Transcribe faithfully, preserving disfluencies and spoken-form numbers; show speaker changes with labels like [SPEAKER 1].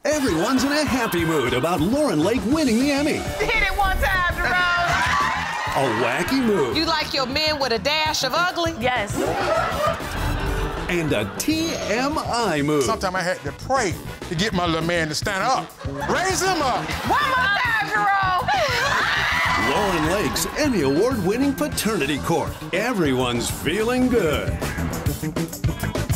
[SPEAKER 1] Everyone's in a happy mood about Lauren Lake winning the Emmy.
[SPEAKER 2] Hit it one time, Jerome.
[SPEAKER 1] A wacky move.
[SPEAKER 3] You like your men with a dash of ugly?
[SPEAKER 2] Yes.
[SPEAKER 1] And a T M I move.
[SPEAKER 4] Sometimes I had to pray to get my little man to stand up. Raise him up.
[SPEAKER 2] One more time, Jerome.
[SPEAKER 1] Lauren Lake's Emmy Award-winning Paternity Court. Everyone's feeling good.